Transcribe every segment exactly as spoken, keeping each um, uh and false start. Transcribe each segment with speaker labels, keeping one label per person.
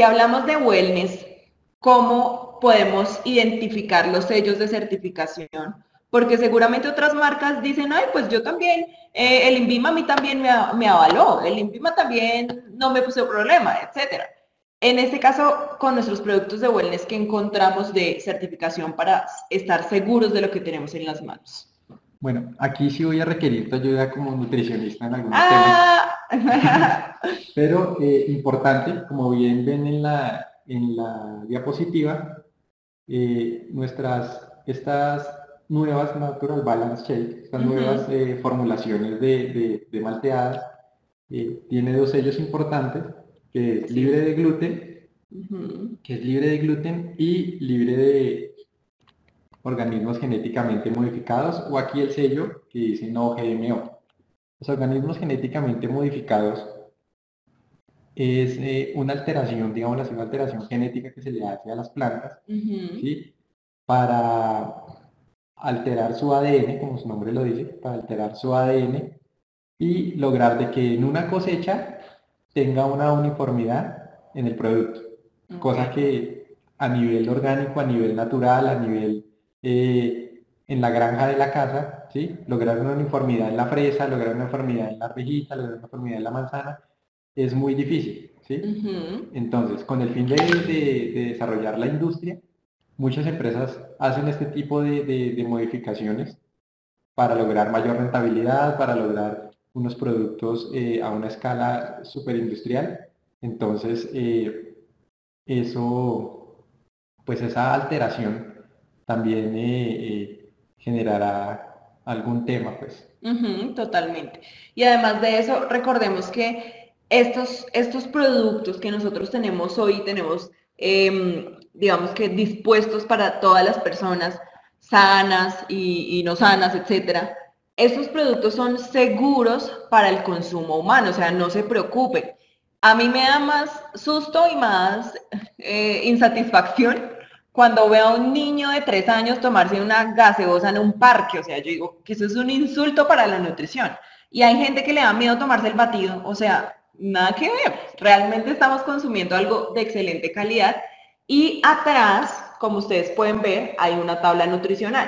Speaker 1: hablamos de wellness, ¿cómo podemos identificar los sellos de certificación? Porque seguramente otras marcas dicen, ay, pues yo también, eh, el INVIMA a mí también me, me avaló, el INVIMA también no me puso problema, etcétera. En este caso, con nuestros productos de wellness, ¿qué encontramos de certificación para estar seguros de lo que tenemos en las manos?
Speaker 2: Bueno, aquí sí voy a requerir tu ayuda como nutricionista en algunos
Speaker 1: ah.
Speaker 2: temas. Pero eh, importante, como bien ven en la, en la diapositiva, eh, nuestras, estas nuevas Natural Balance Shake, estas uh-huh. nuevas eh, formulaciones de, de, de malteadas, eh, tiene dos sellos importantes, que es libre de gluten, uh-huh. que es libre de gluten y libre de organismos genéticamente modificados, o aquí el sello que dice no G M O. Los organismos genéticamente modificados es eh, una alteración, digamos así, una alteración genética que se le hace a las plantas, uh-huh. ¿sí? Para alterar su A D N, como su nombre lo dice, para alterar su A D N y lograr de que en una cosecha tenga una uniformidad en el producto, okay. Cosa que a nivel orgánico, a nivel natural, a nivel eh, en la granja de la casa, ¿sí? Lograr una uniformidad en la fresa, lograr una uniformidad en la arvejita, lograr una uniformidad en la manzana, es muy difícil, ¿sí? Uh-huh. Entonces, con el fin de, de, de desarrollar la industria, muchas empresas hacen este tipo de, de, de modificaciones para lograr mayor rentabilidad, para lograr unos productos eh, a una escala superindustrial. Entonces, eh, eso, pues esa alteración también eh, eh, generará algún tema, pues.
Speaker 1: Uh-huh, totalmente. Y además de eso, recordemos que estos, estos productos que nosotros tenemos hoy, tenemos, eh, digamos que dispuestos para todas las personas sanas y, y no sanas, etcétera. Estos productos son seguros para el consumo humano, o sea, no se preocupen. A mí me da más susto y más eh, insatisfacción cuando veo a un niño de tres años tomarse una gaseosa en un parque. O sea, yo digo que eso es un insulto para la nutrición. Y hay gente que le da miedo tomarse el batido, o sea, nada que ver. Realmente estamos consumiendo algo de excelente calidad. Y atrás, como ustedes pueden ver, hay una tabla nutricional.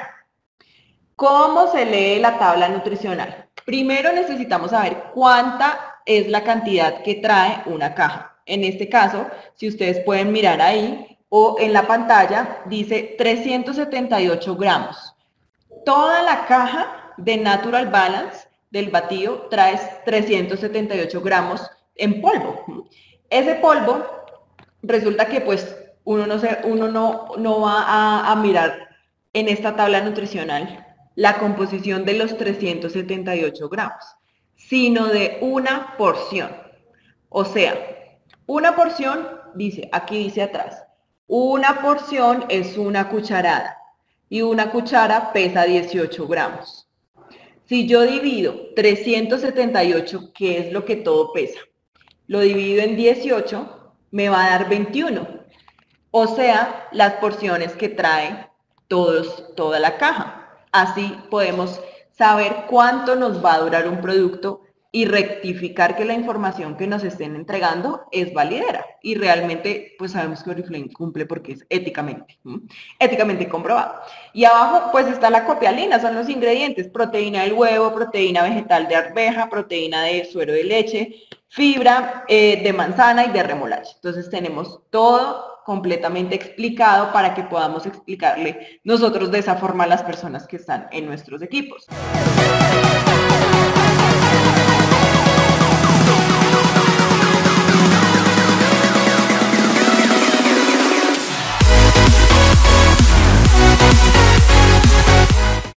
Speaker 1: ¿Cómo se lee la tabla nutricional? Primero necesitamos saber cuánta es la cantidad que trae una caja. En este caso, si ustedes pueden mirar ahí o en la pantalla, dice trescientos setenta y ocho gramos. Toda la caja de Natural Balance del batido trae trescientos setenta y ocho gramos en polvo. Ese polvo resulta que pues uno no, se, uno no, no va a, a mirar en esta tabla nutricional la composición de los trescientos setenta y ocho gramos, sino de una porción. O sea, una porción, dice, aquí dice atrás, una porción es una cucharada y una cuchara pesa dieciocho gramos. Si yo divido trescientos setenta y ocho, que es lo que todo pesa, lo divido en dieciocho, me va a dar veintiuno. O sea, las porciones que trae todos, toda la caja. Así podemos saber cuánto nos va a durar un producto y rectificar que la información que nos estén entregando es validera. Y realmente, pues sabemos que Oriflame cumple porque es éticamente, ¿sí? éticamente comprobado. Y abajo, pues está la copialina, son los ingredientes: proteína del huevo, proteína vegetal de arveja, proteína de suero de leche, fibra eh, de manzana y de remolacha. Entonces tenemos todo completamente explicado para que podamos explicarle nosotros de esa forma a las personas que están en nuestros equipos.